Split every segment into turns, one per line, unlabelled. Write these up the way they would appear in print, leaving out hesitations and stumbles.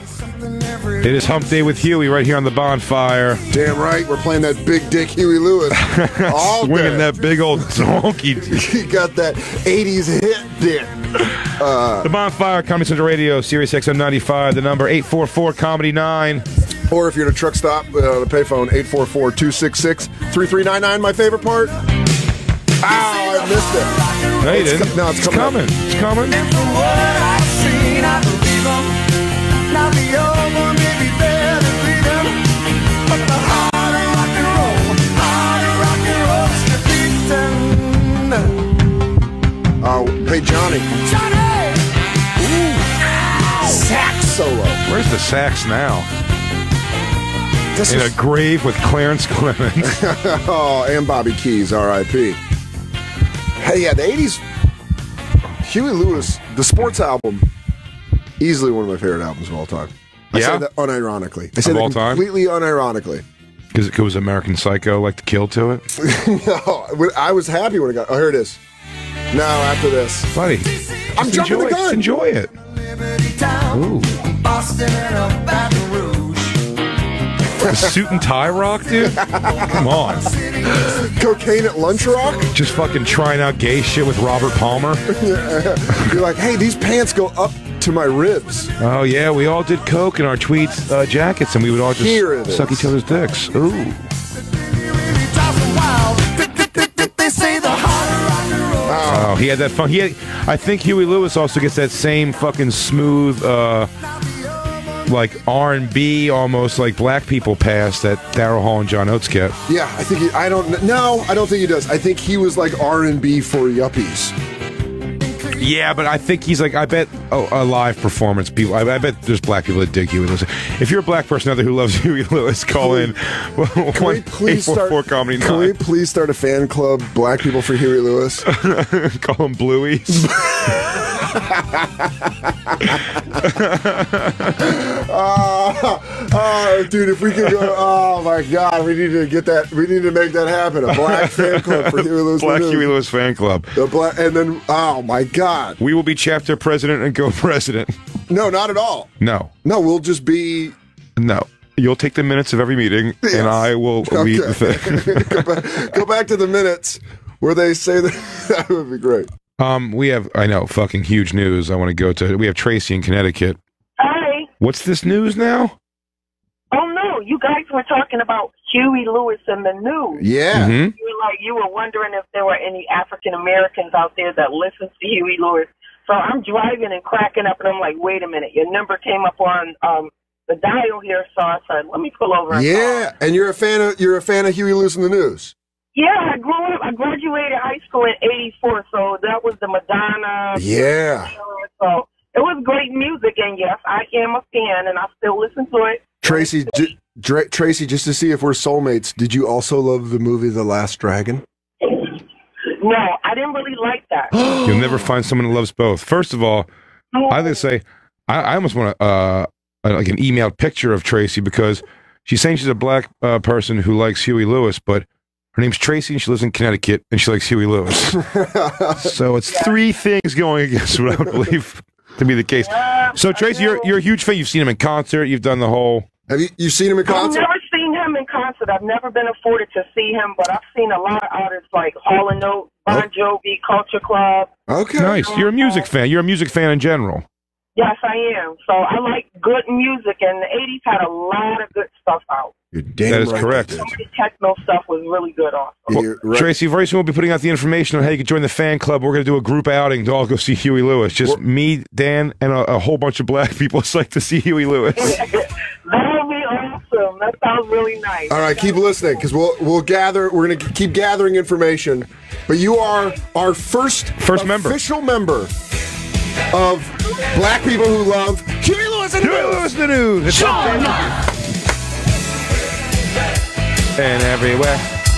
It is Hump Day with Huey right here on the bonfire.
Damn right, we're playing that big dick Huey Lewis all
Swinging
day.
that big old donkey.
He got that 80s hit dick.
The bonfire, Comedy Central Radio, Sirius XM 95, the number 844-COMEDY-9.
Or if you're at a truck stop, the payphone 844-266-3399. My favorite part? Ow, I missed it.
No, you didn't.
No, it's coming.
It's coming.
And from what I've seen, I believe them. Now the old one may be better than freedom, but the heart of rock and roll,
Oh, hey, Johnny.
Johnny!
Ooh. Sax solo.
Where's the sax now?
This
In
is,
a grave with Clarence Clemens.
oh, and Bobby Keys, R.I.P. Hey, yeah, the 80s, Huey Lewis, the sports album, easily one of my favorite albums of all time. I
Yeah?
say that unironically. I say
Of
that
all time?
completely unironically.
Because it was American Psycho, like the kill to it.
No, I was happy when it got... Oh, here it is. No, after this.
Buddy,
I'm
just
jumping the gun.
Just enjoy it.
Liberty Town,
Ooh.
Boston, and Baton Rouge.
The suit and tie rock, dude? Come on.
Cocaine at Lunch Rock?
Just fucking trying out gay shit with Robert Palmer.
You're like, hey, these pants go up to my ribs.
Oh, yeah, we all did coke in our tweed jackets, and we would all
Here it
just suck
is.
each other's dicks. Ooh.
They say the heart of rock and roll.
Oh, he had that fun. I think Huey Lewis also gets that same fucking smooth, like R&B, almost like black people pass that Daryl Hall and John Oates get.
Yeah, I think I don't think he does. I think he was like R&B for yuppies.
Yeah, but I think he's like, I bet a live performance, people, I bet there's black people that dig Huey Lewis. If you're a black person out there who loves Huey Lewis, call in.
Can we please start?
Comedy
Can we please start a fan club, Black People for Huey Lewis?
Call them Blueies.
Dude, if we could go, oh my God, we need to get that. We need to make that happen. A black fan club for Huey Lewis.
Black Huey Lewis fan club.
The black, and then, oh my God,
We will be chapter president and go president.
no, not at all.
No.
No, we'll just be.
No. You'll take the minutes of every meeting,
Yes.
and I will lead the thing.
Go back to the minutes where they say that. That would be great.
We have, I know, fucking huge news I want to go to. We have Tracy in Connecticut.
Hi.
What's this news now?
Oh no, you guys were talking about Huey Lewis in the news.
Yeah.
Mhm.
You were wondering if there were any African Americans out there that listen to Huey Lewis. So I'm driving and cracking up, and I'm like, wait a minute, your number came up on the dial here, so I said, let me pull over. And
Yeah,
call.
and you're a fan of Huey Lewis in the News.
Yeah, I grew up. I graduated high school in '84, so that was the Madonna.
Yeah.
So it was great music, and yes, I am a fan, and I still listen to it.
Tracy, Tracy, just to see if we're soulmates, did you also love the movie The Last Dragon?
No, I didn't really like that.
You'll never find someone who loves both. First of all, I would say, I almost want like an emailed picture of Tracy, because she's saying she's a black person who likes Huey Lewis, but her name's Tracy and she lives in Connecticut and she likes Huey Lewis. So it's three things going against what I would believe to be the case. So Tracy, you're a huge fan. You've seen him in concert. You've done the whole.
Have you seen him in
I've
concert?
never seen him in concert. I've never been afforded to see him, but I've seen a lot of artists like Hall & Oates, Bon Jovi, Culture Club.
Okay.
Nice. You're a music fan. You're a music fan in general.
Yes, I am. So I like good music, and the 80s had a lot of good stuff out.
You're damn
That is
right
correct.
they did.
Some of the techno stuff was really good also.
You're right.
Tracy, very soon we'll be putting out the information on how you can join the fan club. We're going to do a group outing to all go see Huey Lewis. Just me, Dan, and a whole bunch of black people just like to see Huey Lewis.
That would be awesome. That sounds really nice.
All right, keep listening, because we'll gather. We're going to keep gathering information. But you are our first
member.
official member of Black People Who Love Huey Lewis and
Huey Lewis in the news. It's and everywhere.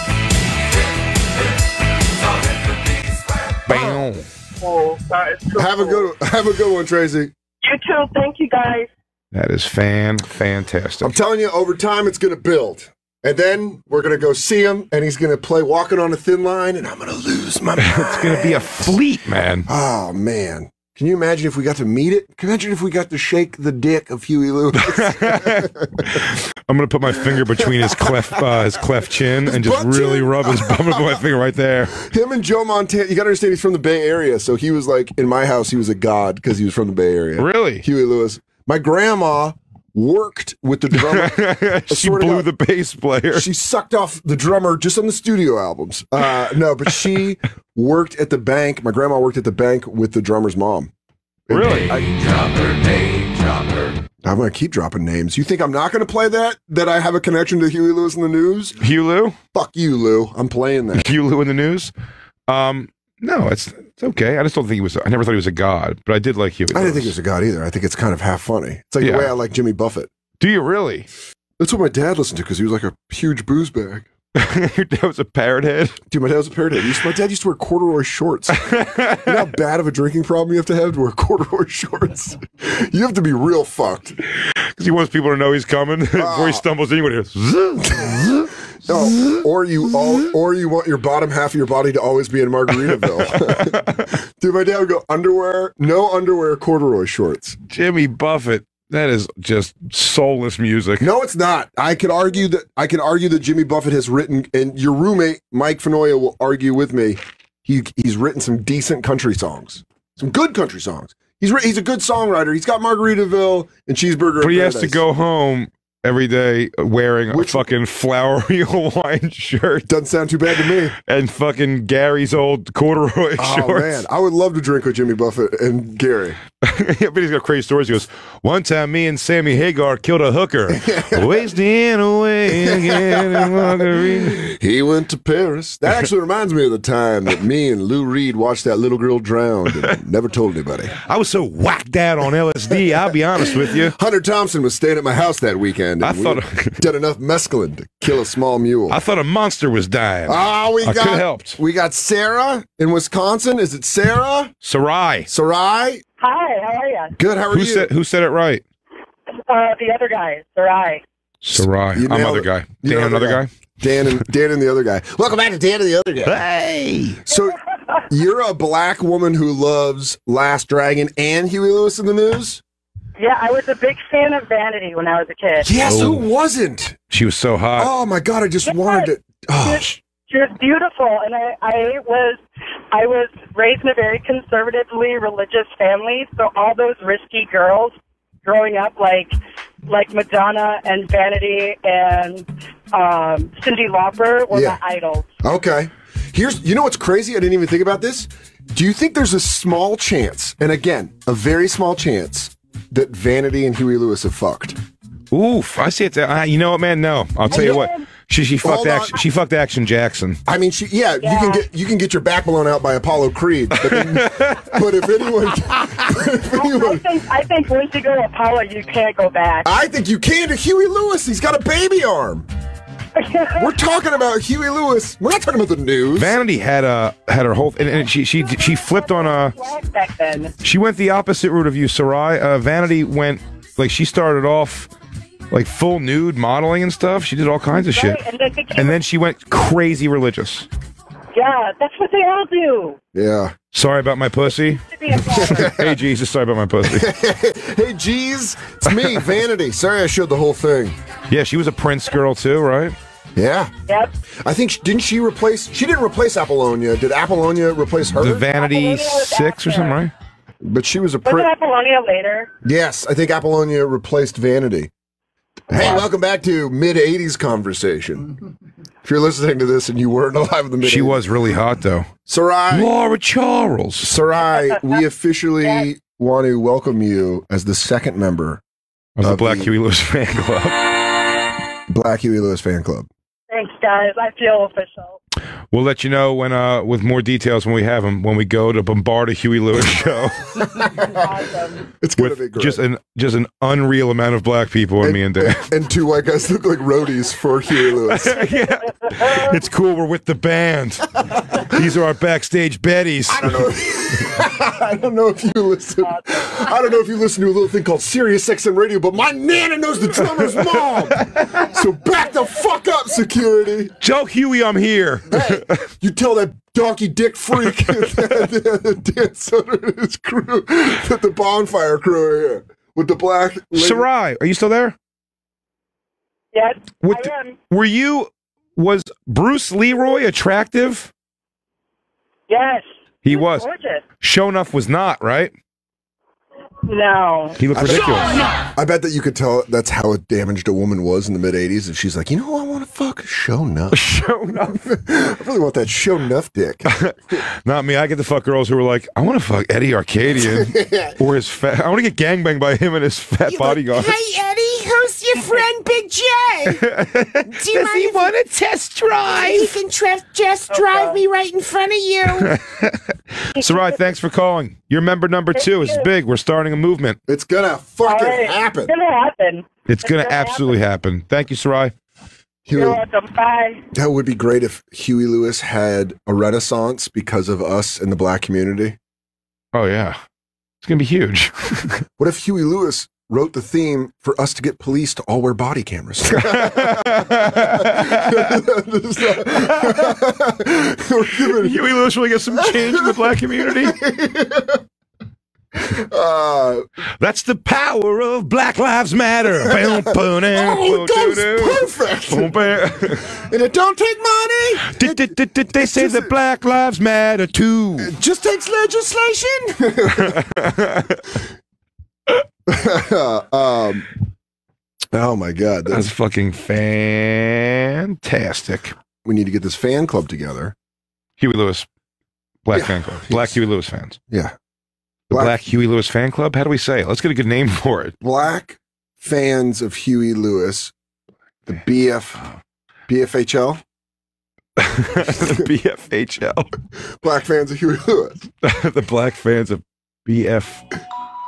Bam.
Cool. It's so
Have a good one, Tracy.
You too. Thank you, guys.
That is fantastic.
I'm telling you, over time it's going to build. And then we're going to go see him, and he's going to play Walking on a Thin Line, and I'm going to lose my mind.
It's going to be a fleet, man.
Oh, man. Can you imagine if we got to meet it? Can you imagine if we got to shake the dick of Huey Lewis?
I'm gonna put my finger between his cleft chin and just really rub his. I'm gonna put my finger right there.
Him and Joe Montana. You got to understand, he's from the Bay Area, so he was like in my house. He was a god because he was from the Bay Area.
Really,
Huey Lewis. My grandma worked with the drummer.
She blew the bass player.
She sucked off the drummer just on the studio albums. No, but she worked at the bank. My grandma worked at the bank with the drummer's mom.
Really?
Name dropper.
I'm going to keep dropping names. You think I'm not going to play that? That I have a connection to Huey Lewis in the News?
Hugh Lou?
Fuck you, Lou. I'm playing that.
Hugh Lou in the News? No, it's okay. I just don't think he was. I never thought he was a god, but I did like Huey Lewis.
I didn't think he was a god either. I think it's kind of half funny. It's like the way I like Jimmy Buffett.
Do you really?
That's what my dad listened to because he was like a huge booze bag.
Your dad was a parrot head?
Dude, my dad was a parrot head. My dad used to wear corduroy shorts. You know how bad of a drinking problem you have to wear corduroy shorts? You have to be real fucked.
Because he wants people to know he's coming before he stumbles in.
No, or you want your bottom half of your body to always be in Margaritaville. Dude, my dad would go no underwear, corduroy shorts.
Jimmy Buffett. That is just soulless music.
No, it's not. I could argue that Jimmy Buffett has written, and your roommate Mike Fenoya will argue with me. He's written some decent country songs, some good country songs. He's a good songwriter. He's got Margaritaville and Cheeseburger.
But he has to go home every day wearing a fucking flowery Hawaiian shirt.
Doesn't sound too bad to me.
And fucking Gary's old corduroy shorts.
Oh, man. I would love to drink with Jimmy Buffett and Gary.
Yeah, but he's got crazy stories. He goes, one time me and Sammy Hagar killed a hooker. Wasting away again in Margarita.
He went to Paris. That actually reminds me of the time that me and Lou Reed watched that little girl drown and never told anybody.
I was so whacked out on LSD, I'll be honest with you.
Hunter Thompson was staying at my house that weekend.
I thought
done enough mescaline to kill a small mule.
I thought a monster was dying.
Oh,
I could have helped.
We got Sarah in Wisconsin. Is it Sarah?
Sarai.
Sarai?
Hi, how are you?
Good, how are you?
Who said it right?
The other guy, Sarai.
Sarai. I'm other guy. Dan, another guy?
Dan and the other guy. Welcome back to Dan and the other guy.
Hey!
So, you're a black woman who loves Last Dragon and Huey Lewis in the News?
Yeah, I was a big fan of Vanity when I was a kid.
Yes, who wasn't?
She was so hot.
Oh my God, I just wanted to. Oh.
She was beautiful, and I was raised in a very conservatively religious family, so all those risky girls growing up, like Madonna and Vanity and Cyndi Lauper, were my idols.
Okay. You know what's crazy? I didn't even think about this. Do you think there's a small chance, and again, a very small chance, that Vanity and Huey Lewis have fucked?
Oof, I see it. You know what, man? No, I'll tell you what. She fucked Action. She fucked Action Jackson.
I mean, you can get your back blown out by Apollo Creed, but if anyone,
I think once you go to Apollo, you can't go back.
I think you can to Huey Lewis. He's got a baby arm. We're talking about Huey Lewis. We're not talking about the News.
Vanity had her whole and she flipped on
back then.
She went the opposite route of you, Sarai. Vanity went she started off like full nude modeling and stuff. She did all kinds of shit, and then she went crazy religious.
Yeah, that's what they all do.
Yeah.
Sorry about my pussy. Hey, Jesus, sorry about my pussy.
Hey, G's, it's me, Vanity. Sorry I showed the whole thing.
Yeah, she was a Prince girl too, right?
Yeah.
Yep.
I think, she didn't replace Apollonia. Did Apollonia replace her?
The Vanity 6 or something, right?
But she was a
Wasn't Apollonia later?
Yes, I think Apollonia replaced Vanity. Hey, welcome back to mid-'80s conversation. If you're listening to this and you weren't alive in the mid-'80s.
She was really hot, though.
Sarai.
Laura Charles.
Sarai, we officially want to welcome you as the second member
of the Black Huey Lewis fan club.
Black Huey Lewis fan club.
Thanks, guys. I feel official.
We'll let you know when, with more details when we have them. When we go to bombard a Huey Lewis show.
Awesome.
It's gonna be great.
Just an unreal amount of black people and me and Dan.
And two white guys look like roadies for Huey Lewis.
Yeah, it's cool. We're with the band. These are our backstage Bettys.
I don't know. I don't know if you listen. I don't know if you listen to a little thing called Sirius XM Radio, but my nana knows the drummer's mom. So back the fuck up, security.
Joe Huey, I'm here.
Hey, you tell that donkey dick freak that Dan Soder and his crew that the bonfire crew are here with the black lady.
Sarai, are you still there?
Yes,
What,
I am.
Was Bruce Leroy attractive?
Yes.
He was.
Gorgeous.
Shonuff was not, right?
No.
He looked ridiculous.
I bet that you could tell that's how damaged a woman was in the mid-'80s if she's like, you know who I want to fuck? Shonuff.
Shonuff.
I really want that Shonuff dick.
Not me. I get to fuck girls who are like, I want to fuck Eddie Arcadian. Or his fat. I want to get gangbanged by him and his fat bodyguard.
Hey, Eddie, who's your friend Big J?
Does he want a test drive?
He can just drive me right in front of you.
Sarai, thanks for calling. You're member number 2. It's big. We're starting a movement.
It's gonna fucking happen.
It's gonna happen.
It's going to absolutely happen. Thank you, Sarai.
You're welcome. Bye.
That would be great if Huey Lewis had a renaissance because of us in the black community.
Oh, yeah. It's going to be huge.
What if Huey Lewis wrote the theme for us to get police to all wear body cameras?
Huey Lewis really get some change in the black community. That's the power of Black Lives Matter.
Oh, it goes perfect. And it don't take money.
They say that Black Lives Matter too.
It just takes legislation. Oh my God.
That's fucking fantastic.
We need to get this fan club together.
Huey Lewis. Black fan club. Black Huey Lewis fans.
Yeah.
The Black Huey Lewis fan club? How do we say it? Let's get a good name for it.
Black fans of Huey Lewis. The BFHL.
The BFHL.
Black fans of Huey Lewis.
The black fans of BFOHL?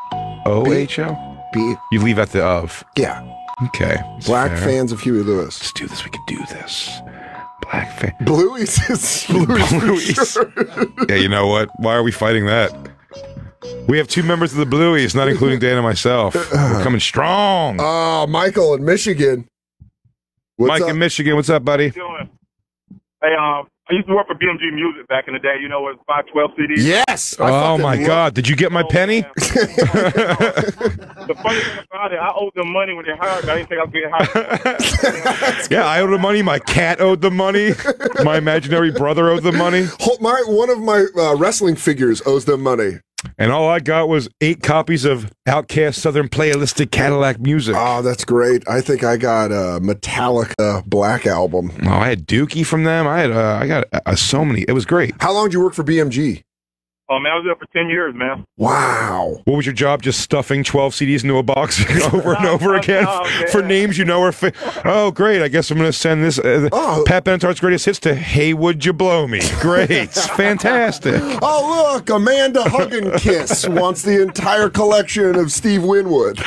You leave out the of.
Yeah.
Okay.
Black
fair.
fans of Huey Lewis.
Let's do this. We can do this. Black fan.
Blueies is Blueies. Sure.
Yeah, you know what? Why are we fighting that? We have 2 members of the Blueies, not including Dan and myself. We're coming strong.
Oh, Michael in Michigan.
Mike in Michigan, what's up, buddy?
Doing? Hey, I used to work for BMG Music back in the day. You know, with 512 CDs.
Yes.
Oh my God! Did you get my penny?
The funny thing about it, I owed them money when they hired me. I didn't think I was getting hired.
Yeah, I owed the money. My cat owed the money. My imaginary brother owed the money.
One of my wrestling figures owes them money.
And all I got was 8 copies of Outkast Southern Playalistic Cadillac Music.
Oh, that's great. I think I got a Metallica Black album.
Oh, I had Dookie from them. I got so many. It was great.
How long did you work for BMG?
Oh, man, I was there for 10 years, man.
Wow.
What was your job? Just stuffing 12 CDs into a box over and over again for names you know are oh, great. I guess I'm going to send this Pat Benatar's Greatest Hits to Hey, Would You Blow Me? Great. Fantastic.
Oh, look, Amanda Hug and Kiss wants the entire collection of Steve Winwood.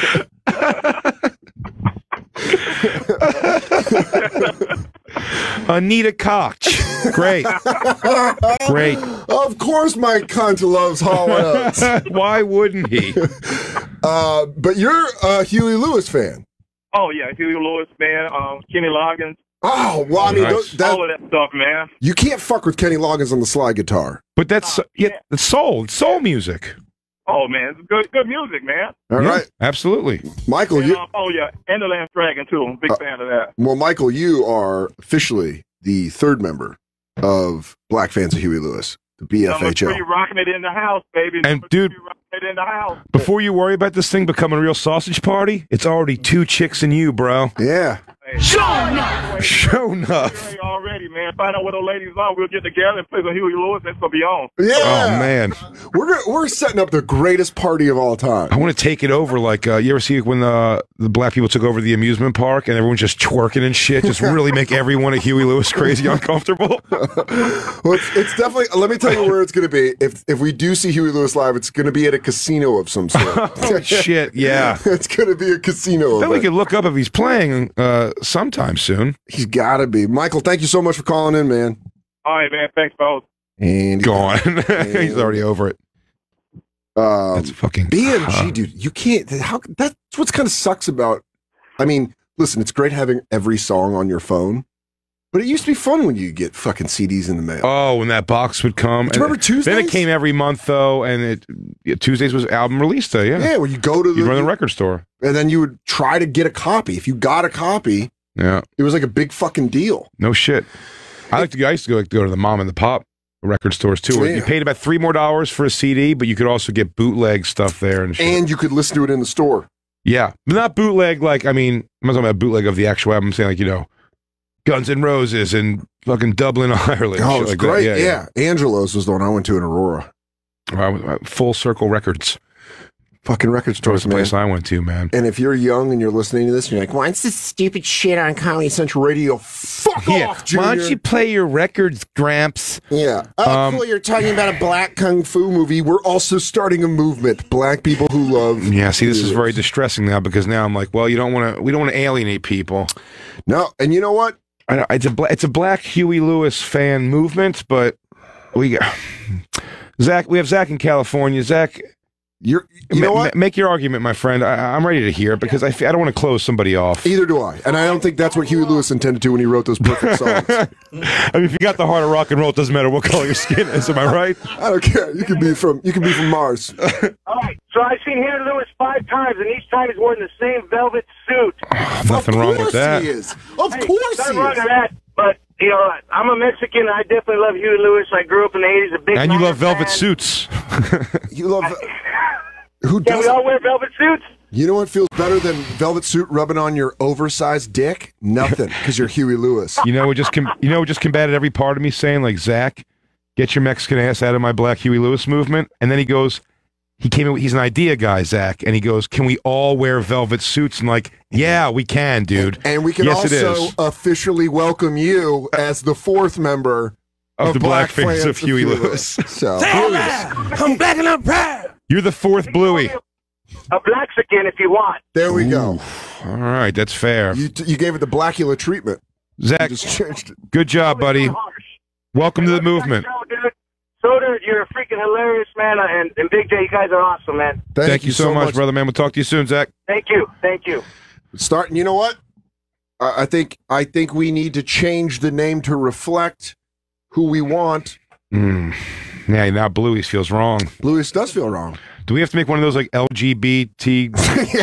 Anita Koch. Great. Great.
Of course my cunt loves Hall & Oates.
Why wouldn't he?
But you're a Huey Lewis fan.
Oh, yeah, Huey Lewis, man. Kenny Loggins.
Oh, well, I mean,
Nice.
All of that stuff, man.
you can't fuck with Kenny Loggins on the slide guitar.
But that's it's soul. It's soul music.
Oh, man, it's good music, man.
All right,
Absolutely.
Michael,
And,
you
oh, yeah, and the Last Dragon, too. I'm a big fan of that.
well, Michael, you are officially the 3rd member of Black Fans of Huey Lewis, the
Number 3,
BFHL.
rocking it in the house, baby.
And,
Number
dude-
3, rocking it in the house.
Before you worry about this thing becoming a real sausage party, it's already 2 chicks and you, bro.
Yeah.
Show enough.
Already, man. Find out what those ladies are. We'll get together and play some Huey Lewis. That's going to be on.
Yeah.
Oh, man.
We're setting up the greatest party of all time.
I want to take it over. Like, you ever see when the black people took over the amusement park and everyone's just twerking and shit? Just really make everyone at Huey Lewis crazy uncomfortable.
Well, it's definitely. Let me tell you where it's going to be. If we do see Huey Lewis live, it's going to be at a casino of some sort.
Oh, shit, yeah.
It's going to be a casino.
Then we
event.
could look up if he's playing sometime soon.
He's got to be. Michael, thank you so much for calling in, man.
All right, man. Thanks, folks.
And
Gone. He's already over it. That's fucking
BMG, dude. You can't. That's what's kind of sucks about. I mean, listen, it's great having every song on your phone, but it used to be fun when you get fucking CDs in the mail.
Oh, when that box would come.
Do you remember Tuesdays?
Then it came every month though, and Tuesdays was album release day. Yeah,
Yeah, where you go to
you run the record store,
and then you would try to get a copy. If you got a copy,
yeah,
it was like a big fucking deal.
no shit. I used to go to the mom and the pop record stores too.
Yeah.
You paid about $3 more for a CD, but you could also get bootleg stuff there and shit.
And you could listen to it in the store.
Yeah, but not bootleg. Like, I mean, I'm not talking about bootleg of the actual album. I'm saying, like, you know, Guns N' Roses and fucking Dublin, Ireland.
Oh,
shit
it's
like
great.
That.
Yeah. Angelo's was the one I went to in Aurora.
Full Circle Records.
Fucking record
That was
stores,
the
man.
place I went to, man.
And if you're young and you're listening to this, and you're like, "What's this stupid shit on Comedy Central Radio?" Fuck off, Junior.
Why don't you play your records, Gramps?
Yeah. Oh, cool. You're talking about a black kung fu movie. We're also starting a movement. Black people who love.
Yeah, see, this is very distressing now because now I'm like, well, we don't want to alienate people.
No, and you know what?
It's a Black Huey Lewis fan movement, but we have Zach in California. Zach,
You know what?
Make your argument, my friend. I'm ready to hear it because I don't want to close somebody off.
Either do I. And I don't think that's what Huey Lewis intended to when he wrote those perfect songs.
I mean, if you got the heart of rock and roll, it doesn't matter what color your skin is. Am I right?
I don't care. You can be from Mars.
All right. So I've seen Huey Lewis 5 times, and each time he's worn the same velvet suit.
Nothing wrong with that.
He is. Of course
Nothing
he
wrong
is.
with that. But you know, I'm a Mexican. I definitely love Huey Lewis. I grew up in the '80s. A big
And you
Niner
love velvet
fan.
suits.
You love. Who
Can we
doesn't?
all wear velvet suits?
You know what feels better than velvet suit rubbing on your oversized dick? Nothing, because you're Huey Lewis.
You know, just combated every part of me saying, like, Zach, get your Mexican ass out of my Black Huey Lewis movement. And then he goes, he's an idea guy, Zach, and he goes, can we all wear velvet suits? And like, yeah, we can, dude.
And we can
Yes, it
also
is.
officially welcome you as the 4th member
Of the Black fans of Huey Lewis.
So,
I'm black and I'm proud.
You're the 4th Bluey.
A Blaxican, if you want.
there we go.
All right, that's fair.
You gave it the Blackula treatment. You
Zach,
just changed it.
good job, buddy. Welcome to the movement.
Soda, you're freaking hilarious, man. And Big J, you guys are awesome, man.
Thank you so much, brother, man. We'll talk to you soon, Zach.
Thank you. Thank you.
Starting, you know what? I think we need to change the name to reflect who we want.
Yeah, now Bluey's feels wrong.
Lewis does feel wrong.
Do we have to make one of those like LGBT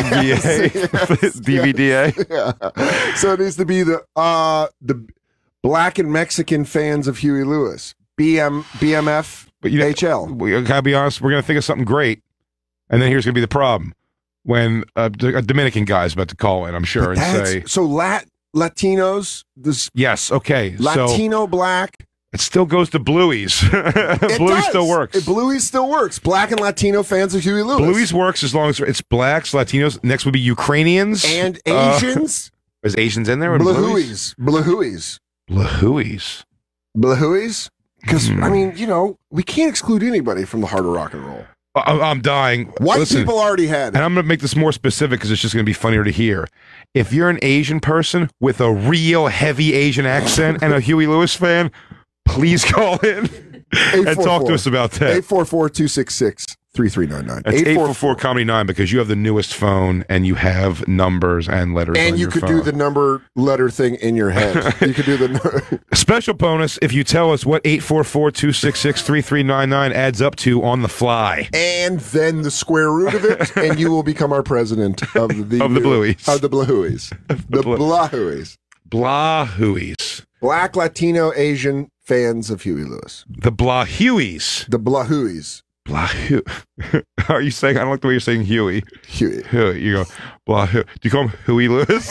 DVDA?
Yeah. So it needs to be the Black and Mexican fans of Huey Lewis. BMF
But you know,
HL.
we gotta be honest. We're gonna think of something great, and then here's gonna be the problem when a Dominican guy's about to call in. I'm sure and say,
So Latinos, this
yes, okay.
Latino black.
It still goes to Bluey's.
It
Bluey's
does.
still works.
Bluey's still works. Black and Latino fans of Huey Lewis.
Bluey's works as long as it's blacks, Latinos. Next would be Ukrainians
and Asians.
Is Asians in there? Or
Blahooies.
Blahooies.
Blahooies. Because, I mean, you know, we can't exclude anybody from the heart of rock and roll.
I'm dying.
White
Listen,
people already had it.
and I'm going to make this more specific because it's just going to be funnier to hear. If you're an Asian person with a real heavy Asian accent and a Huey Lewis fan, please call in and talk to us about that.
844-266-3399.
That's 844 Comedy 9 because you have the newest phone and you have numbers and letters
And
on
you
your
could
phone.
do the number letter thing in your head. You could do the
Special bonus if you tell us what 844-266-3399 adds up to on the fly.
and then the square root of it, and you will become our president of the
Of the Blueys.
Of the Blahooies. The Blahooies.
Blahooies.
Black, Latino, Asian fans of Huey Lewis.
The Blahooies.
The Blahooies.
Blahu. Are you saying? I don't like the way you're saying Huey.
Huey.
Huey. You go Blahu. Do you call him Huey Lewis?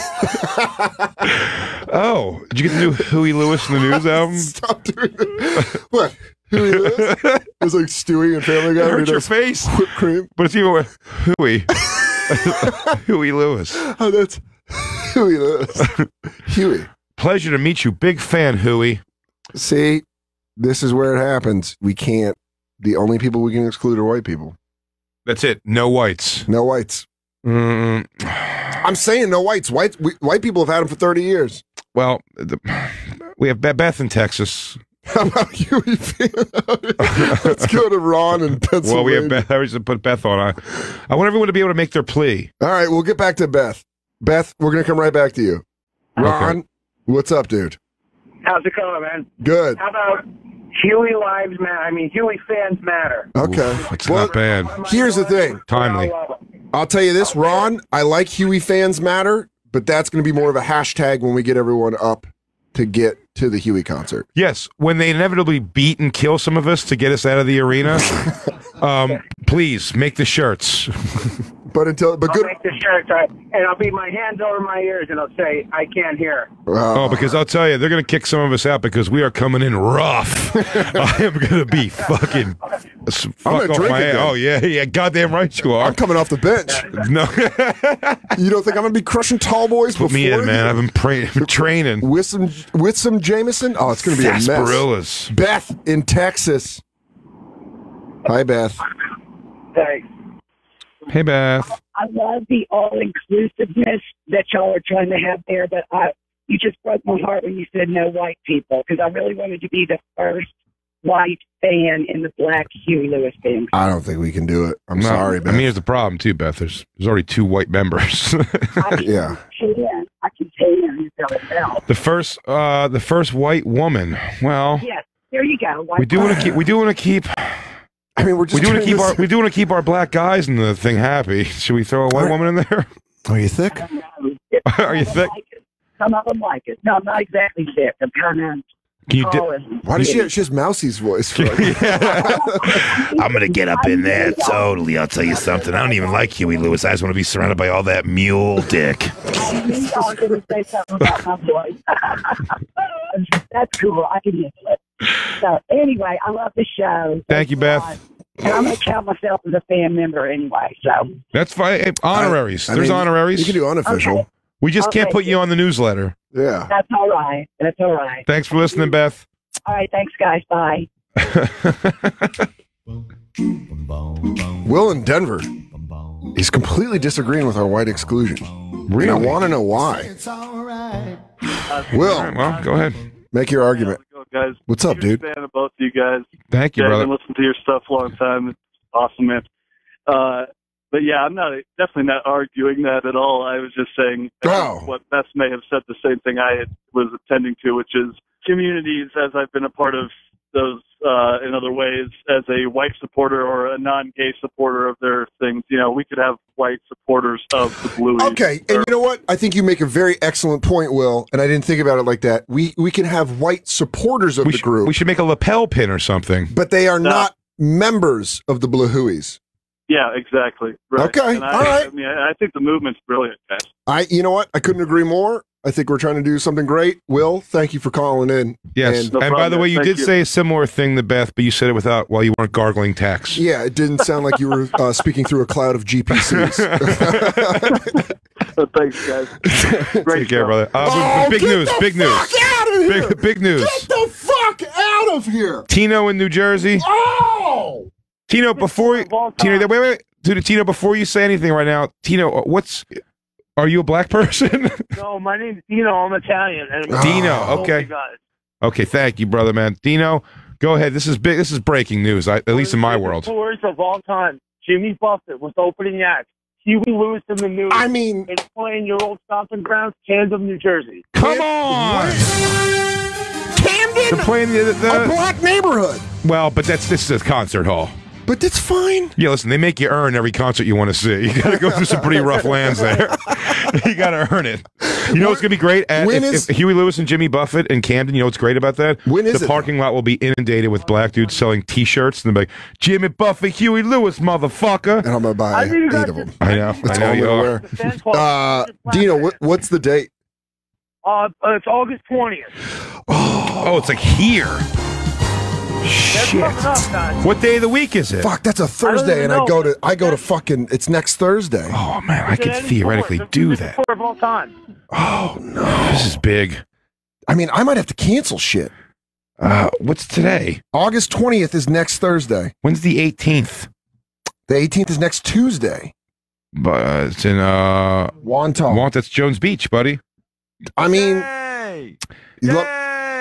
Oh, did you get the new Huey Lewis in the news album?
Stop doing that. What? Huey Lewis? It's like Stewie and Family Guy.
It hurts
who
your
does
face.
Whipped cream.
But it's even with Huey. Huey Lewis.
Oh, that's Huey Lewis. Huey.
Pleasure to meet you. Big fan, Huey.
See, this is where it happens. We can't. The only people we can exclude are white people.
That's it. No whites.
No whites.
Mm,
I'm saying no whites. White people have had them for 30 years.
well, we have Beth in Texas.
How about Huey Fans? Let's go to Ron in Pennsylvania.
Well, we have Beth. I was just put Beth on. I want everyone to be able to make their plea.
All right, we'll get back to Beth. Beth, we're going to come right back to you. Ron, what's up, dude?
How's it going, man?
Good.
How about Huey Lives Matter? I mean, Huey Fans Matter.
Okay.
Oof, it's not bad.
Here's the thing.
Timely.
I'll tell you this, Ron, I like Huey Fans Matter, but that's going to be more of a hashtag when we get everyone up to get to the Huey concert.
Yes, when they inevitably beat and kill some of us to get us out of the arena, please make the shirts.
But
I'll make the shirt, and I'll be my hands over my ears, and I'll say, I can't hear.
Because I'll tell you, they're going to kick some of us out because we are coming in rough. I am going to be fucking fuck off my ass. Oh, yeah, goddamn right you are.
I'm coming off the bench.
No.
You don't think I'm going to be crushing tall boys
Put me in, man. I've been training.
With some Jameson? Oh, it's going to be a mess.
Sarsaparillas.
Beth in Texas. Hi, Beth.
Thanks.
Hey, Beth.
I love the all-inclusiveness that y'all are trying to have there, but you just broke my heart when you said no white people, because I really wanted to be the first white fan in the Black Huey Lewis band.
I don't think we can do it. I'm sorry, Beth.
I mean, here's the problem, too, Beth. There's already 2 white members.
Yeah.
I can tell you tell.
The first white woman. Well,
yes, there you go.
We do want to keep.
I mean, we do
want to keep our black guys in the thing happy. Should we throw a white woman in there?
Are you thick?
Are you thick?
Some of them like it. No, I'm not exactly thick. I'm kind of.
Can you
Why does she have Mousie's voice? For
I'm gonna get up in there totally. I'll tell you something. I don't even like Huey Lewis. I just want to be surrounded by all that mule dick.
I was going to say something about my voice. That's cool. I can handle it. So anyway, I love the show.
Thank you, Beth.
And I'm going to count myself as a fan member anyway. So
that's fine. Hey, honoraries. There's honoraries.
You can do unofficial.
Okay.
We just can't put you on the newsletter.
Yeah.
That's all right. That's all right.
Thanks for listening, Beth.
All right. Thanks, guys. Bye.
Will in Denver. He's completely disagreeing with our white exclusion.
Really?
And I want to know why. Will.
All right, well, go ahead.
Make your argument.
Guys,
what's up, dude?
Fan of both of you guys.
Thank you,
I've
brother.
been listening to your stuff a long time. It's awesome, man. But yeah, I'm definitely not arguing that at all. I was just saying what Beth may have said the same thing I was attending to, which is communities, as I've been a part of those in other ways, as a white supporter or a non-gay supporter of their things. You know, we could have white supporters of the Blues.
Okay, and you know what? I think you make a very excellent point, Will, and I didn't think about it like that. We can have white supporters of the group.
We should make a lapel pin or something.
But they are not members of the Blue Hueys.
Yeah, exactly. Right.
Okay, all right.
I mean, I think the movement's brilliant, guys.
You know what? I couldn't agree more. I think we're trying to do something great. Will, thank you for calling in.
Yes, and by the way, you did say a similar thing to Beth, but you said it while you weren't gargling tax.
Yeah, it didn't sound like you were speaking through a cloud of GPCs.
Thanks, guys. Great
Take care, brother. Big news. Big news. Big news.
Get the fuck out of here.
Tino in New Jersey.
Oh!
Tino, wait. Tino, before you say anything right now, Tino, are you a black person?
No, my name's Dino. I'm Italian. And
Dino, okay. Okay, thank you, brother, man. Dino, go ahead. This is big. This is breaking news, at least in my world.
Stories of all time. Jimmy Buffett was opening act. Huey Lewis in the news.
I mean,
it's playing your old stomping grounds, Camden, New Jersey.
Come on,
Camden.
They're playing
a black neighborhood.
Well, but this is a concert hall.
But that's fine.
Yeah, listen, they make you earn every concert you want to see. You got to go through some pretty rough lands there. You got to earn it. You know what's going to be great? If Huey Lewis and Jimmy Buffett and Camden, you know what's great about that? The parking lot will be inundated with black dudes selling T-shirts. And they'll be like, Jimmy Buffett, Huey Lewis, motherfucker.
And I'm going to buy 8 of them.
I know.
That's
I know
all
you
I'm
are.
Dino, what's the date?
It's August 20th.
Oh, it's like here. Shit. What day of the week is it?
Fuck, that's a Thursday, and I go to fucking. It's next Thursday.
Oh man, I could theoretically do that.
Of all time.
Oh no,
this is big.
I mean, I might have to cancel shit.
What's today?
August 20th is next Thursday.
When's the 18th?
The 18th is next Tuesday.
But it's in
Wonton.
That's Jones Beach, buddy.
I mean,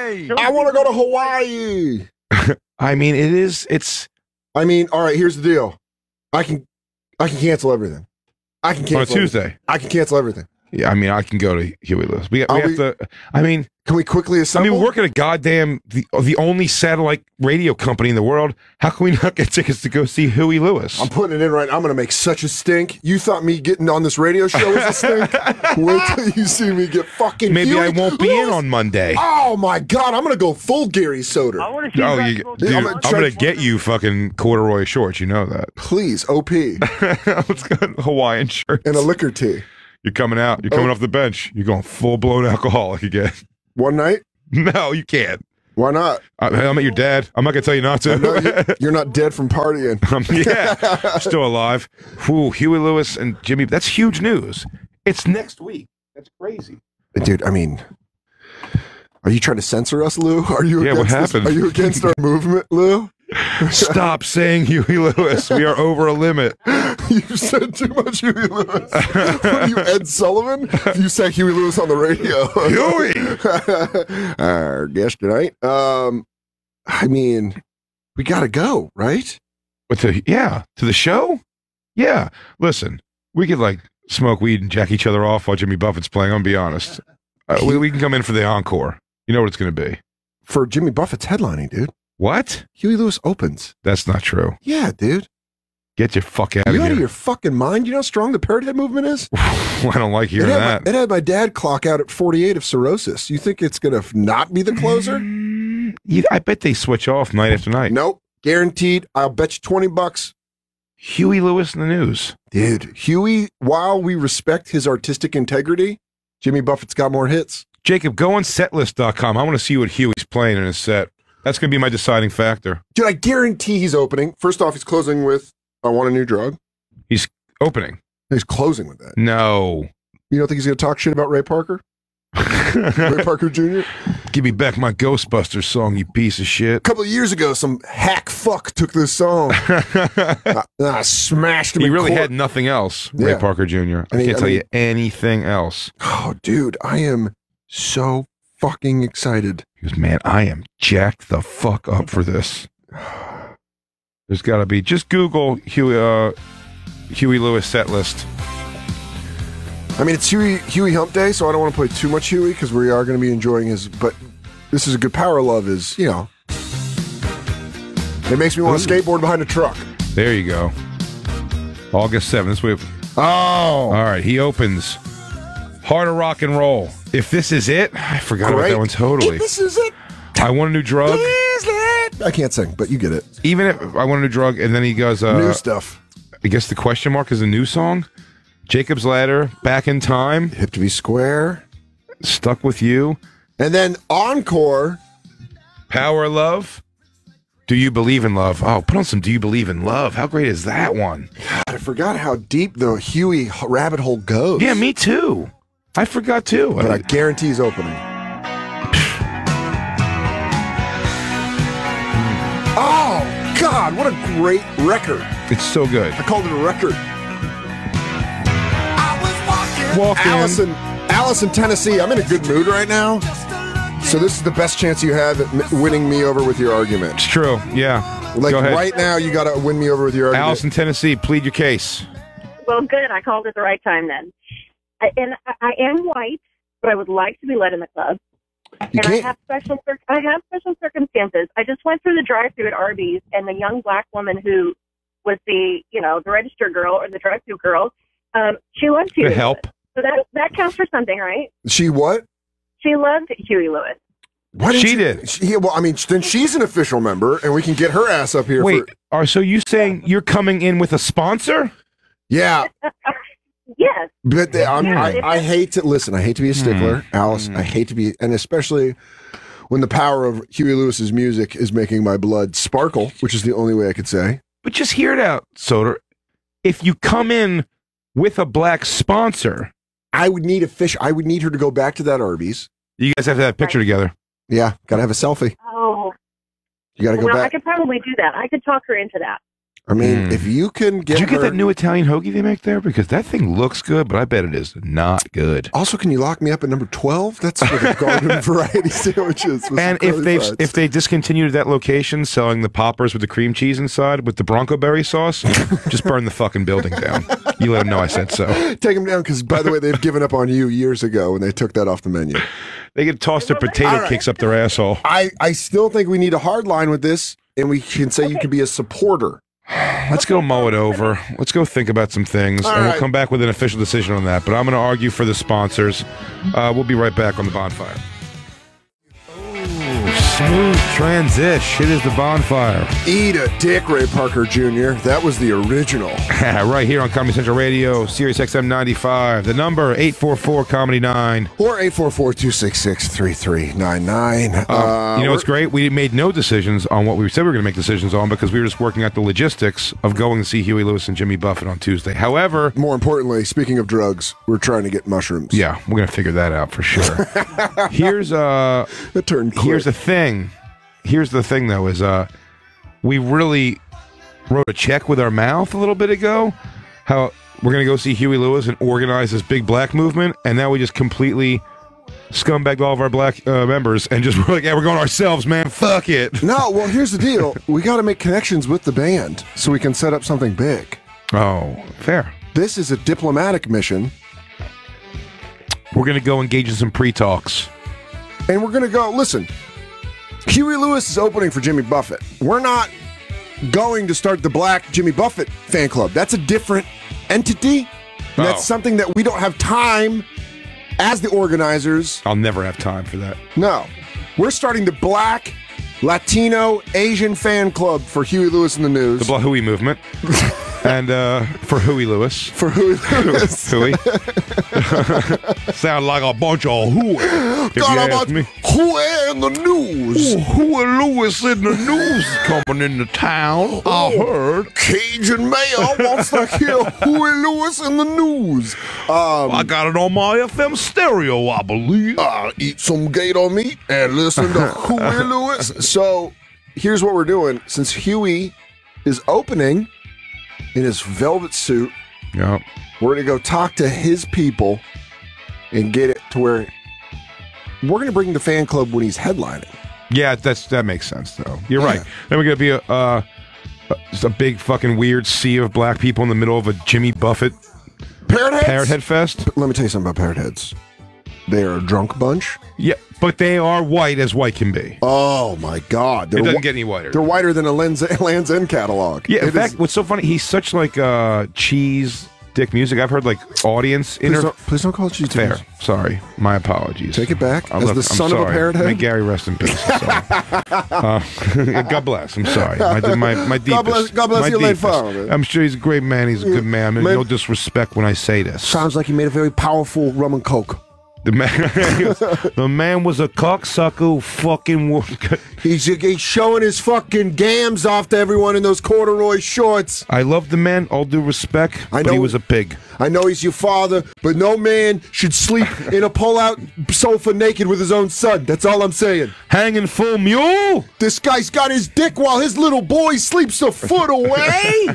Hawaii.
I want to go to Hawaii.
I mean, it's.
I mean, all right. Here's the deal. I can cancel everything. I can cancel
on a Tuesday.
Everything. I can cancel everything.
Yeah, I mean, I can go to Huey Lewis. We have to. I mean,
can we quickly assemble?
I mean, we work at a goddamn the only satellite radio company in the world. How can we not get tickets to go see Huey Lewis?
I'm putting it in right. I'm going to make such a stink. You thought me getting on this radio show was a stink? Wait till you see me get fucking.
Maybe
Huey
I won't be in on Monday.
Oh my god, I'm going to go full Gary Soder.
I want to see
dude, I'm going to get you fucking corduroy shorts. You know that.
Please, OP.
Let's go Hawaiian shirts
and a liquor tea.
You're coming out. You're coming off the bench. You're going full-blown alcoholic again.
One night?
No, you can't.
Why not?
I'm at your dad. I'm not going to tell you not to.
You're not dead from partying.
Yeah, still alive. Whew, Huey Lewis and Jimmy. That's huge news. It's next week. That's crazy.
Dude, I mean, are you trying to censor us, Lou? Are you?
Yeah, what happened?
Are you against our movement, Lou?
Stop saying Huey Lewis. We are over a limit.
You said too much Huey Lewis. Are you Ed Sullivan? You say Huey Lewis on the radio.
Huey!
Our guest tonight. I mean, we got to go, right?
To the show? Yeah. Listen, we could like smoke weed and jack each other off while Jimmy Buffett's playing. I'm going to be honest. We can come in for the encore. You know what it's going to be.
For Jimmy Buffett's headlining, dude.
What?
Huey Lewis opens.
That's not true.
Yeah, dude.
Get your fuck out of here.
You out of your fucking mind? You know how strong the Parrot Head movement is?
I don't like hearing that.
It had my dad clock out at 48 of cirrhosis. You think it's going to not be the closer?
I bet they switch off night after night.
Nope. Guaranteed. I'll bet you $20.
Huey Lewis in the news.
Dude, Huey, while we respect his artistic integrity, Jimmy Buffett's got more hits.
Jacob, go on setlist.com. I want to see what Huey's playing in his set. That's going to be my deciding factor.
Dude, I guarantee he's opening. First off, he's closing with I Want a New Drug.
He's opening.
He's closing with that.
No.
You don't think he's going to talk shit about Ray Parker? Ray Parker Jr.?
Give me back my Ghostbusters song, you piece of shit.
A couple of years ago, some hack fuck took this song. I smashed him.
He really had nothing else, Ray Parker Jr. I can't tell you anything else.
Oh, dude, I am so fucking excited.
He goes, man, I am jacked the fuck up for this. There's got to be. Just Google Huey Lewis set list.
I mean, it's Huey Hump Day, so I don't want to play too much Huey because we are going to be enjoying his. But this is a good Power Love is, you know. It makes me want to skateboard behind a truck.
There you go. August 7th. This week.
Oh.
All right. He opens Heart of Rock and Roll. If this is it, I forgot about that one totally.
If this is it.
I Want a New Drug.
I can't sing, but you get it.
Even if I Want a New Drug, and then he goes...
new stuff.
I guess the question mark is a new song. Jacob's Ladder, Back in Time.
Hip to Be Square.
Stuck With You.
And then Encore.
Power Love. Do You Believe in Love? Oh, put on some Do You Believe in Love. How great is that one?
God, I forgot how deep the Huey rabbit hole goes.
Yeah, me too. I forgot too.
But I guarantee he's opening. Oh, God, what a great record.
It's so good.
I called it a record.
Walking.
Allison, Tennessee, I'm in a good mood right now. So this is the best chance you have at winning me over with your argument.
It's true, yeah.
Like
Go ahead.
right now, you got to win me over with your argument.
Allison, Tennessee, plead your case.
Well, good. I called at the right time then. I am white, but I would like to be let in the club. I have special circumstances. I just went through the drive-thru at Arby's, and the young black woman who was the register girl or the drive-thru girl, she loved Huey Lewis.
Help.
So that counts for something, right?
She what?
She loved Huey Lewis.
Did. Well, I mean, then she's an official member, and we can get her ass up here.
Wait, so you saying you're coming in with a sponsor?
Yeah.
Yes.
But I hate to listen. I hate to be a stickler, Alice. I hate to be, and especially when the power of Huey Lewis's music is making my blood sparkle, which is the only way I could say.
But just hear it out, Soder. If you come in with a black sponsor,
I would need I would need her to go back to that Arby's.
You guys have to have a picture together.
Yeah, gotta have a selfie.
Oh.
You gotta go back.
I could probably do that. I could talk her into that.
I mean, if you can get
Did you get
her-
that new Italian hoagie they make there? Because that thing looks good, but I bet it is not good.
Also, can you lock me up at number 12? That's for the garden variety sandwiches. with
And
some
if
curly fries.
if they discontinued that location selling the poppers with the cream cheese inside with the Bronco berry sauce, just burn the fucking building down. You let them know I said so.
Take them down because, by the way, they've given up on you years ago when they took that off the menu.
They get tossed their potato
All right.
kicks up their asshole.
I still think we need a hard line with this, and we can say you can be a supporter.
Let's go mull it over. Let's go think about some things,
All
and we'll
right.
come back with an official decision on that. But I'm going to argue for the sponsors. We'll be right back on the bonfire. Smooth transition. It is the bonfire.
Eat a dick, Ray Parker Jr. That was the original.
Right here on Comedy Central Radio, Sirius XM 95. The number 844-COMEDY-9.
Or 844-266-3399.
You know what's great? We made no decisions on what we said we were going to make decisions on because we were just working out the logistics of going to see Huey Lewis and Jimmy Buffett on Tuesday. However,
more importantly, speaking of drugs, we're trying to get mushrooms.
Yeah, we're going to figure that out for sure. Here's the thing. Here's the thing, though, is we really wrote a check with our mouth a little bit ago. How we're going to go see Huey Lewis and organize this big black movement, and now we just completely scumbagged all of our black members and just were like, yeah, we're going ourselves, man. Fuck it.
No, well, here's the deal. We got to make connections with the band so we can set up something big.
Oh, fair.
This is a diplomatic mission.
We're going to go engage in some pre-talks.
And we're going to go, listen, Huey Lewis is opening for Jimmy Buffett. We're not going to start the Black Jimmy Buffett fan club. That's a different entity. And that's something that we don't have time as the organizers.
I'll never have time for that.
No. We're starting the Black, Latino, Asian fan club for Huey Lewis in the News.
The Blah Huey movement. And for Huey Lewis.
For Huey Lewis.
Huey. Sound like a bunch of hooey. If you ask me.
Huey in the news.
Huey Lewis in the news coming into town. I heard.
Cajun Mayor wants to hear Huey Lewis in the news.
I got it on my FM stereo, I believe.
Eat some gator meat and listen to Huey Lewis. So here's what we're doing. Since Huey is opening in his velvet suit,
Yep.
we're going to go talk to his people and get it to where we're going to bring the fan club when he's headlining.
Yeah, that makes sense, though. You're right. Then we're going to be just a big fucking weird sea of black people in the middle of a Jimmy Buffett Parrot Head Fest.
But let me tell you something about Parrot Heads. They are a drunk bunch.
Yeah, but they are white as white can be.
Oh, my God.
It doesn't get any whiter.
They're whiter than a Land's End catalog.
Yeah, in fact, what's so funny, he's such like cheese dick music. I've heard like audience
Please don't call it cheese
Fair.
dick.
Sorry. My apologies.
Take it back.
Oh,
As
look,
the
I'm
son of a
sorry.
Parrot Head?
May Gary rest in peace. I'm sorry. God bless. I'm sorry. My deepest.
God bless
my
your late
deepest.
father, man.
I'm sure he's a great man. He's a good man. No disrespect when I say this.
Sounds like he made a very powerful rum and coke.
The man was a cocksucker who fucking...
He's showing his fucking gams off to everyone in those corduroy shorts.
I love the man, all due respect, but he was a pig.
I know he's your father, but no man should sleep in a pull-out sofa naked with his own son. That's all I'm saying.
Hanging full mule?
This guy's got his dick while his little boy sleeps a foot away.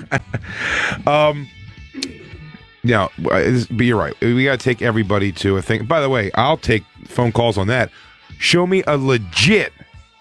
Yeah, but you're right. We got to take everybody to a thing. By the way, I'll take phone calls on that. Show me a legit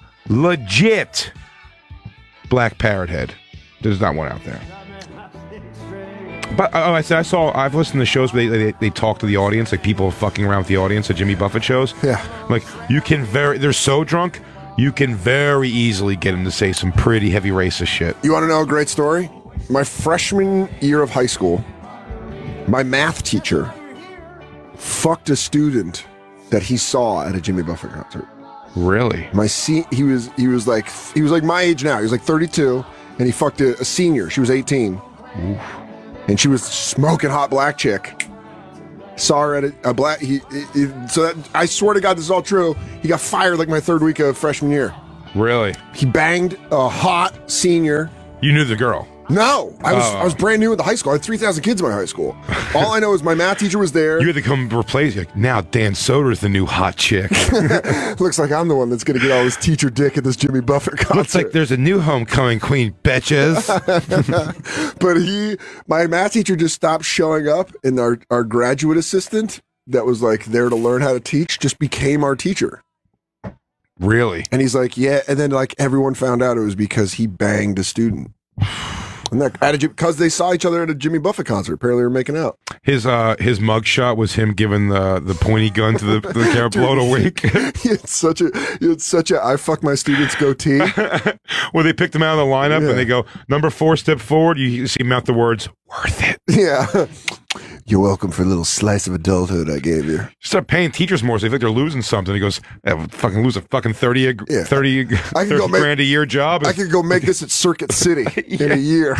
black parrot head. There's not one out there. But I've listened to shows where they talk to the audience, like people fucking around with the audience at Jimmy Buffett shows.
Yeah.
Like, they're so drunk, you can very easily get them to say some pretty heavy racist shit.
You want to know a great story? My freshman year of high school, my math teacher fucked a student that he saw at a Jimmy Buffett concert.
Really?
He was like my age now. He was like 32, and he fucked a senior. She was 18.
Oof.
And she was smoking hot black chick. Saw her at a black. I swear to God, this is all true. He got fired like my third week of freshman year.
Really?
He banged a hot senior.
You knew the girl.
No, I was brand new at the high school. I had 3,000 kids in my high school. All I know is my math teacher was there.
You had to come replace you. Like, now Dan Soder's the new hot chick.
Looks like I'm the one that's going to get all this teacher dick at this Jimmy Buffett concert.
Looks like there's a new homecoming queen, bitches.
But my math teacher just stopped showing up, and our graduate assistant that was like there to learn how to teach just became our teacher.
Really?
And he's like, yeah. And then like everyone found out it was because he banged a student. And that because they saw each other at a Jimmy Buffett concert. Apparently, they were making out.
His mugshot was him giving the pointy gun to the camera blow to wink.
He had such a I fuck my students goatee.
Well, they picked him out of the lineup and they go, number 4, step forward. You see him out the words, worth it.
Yeah. You're welcome for a little slice of adulthood I gave you.
Start paying teachers more, so they think they're losing something. He goes, fucking lose a fucking 30 grand a year job.
I could go make this at Circuit City in a year.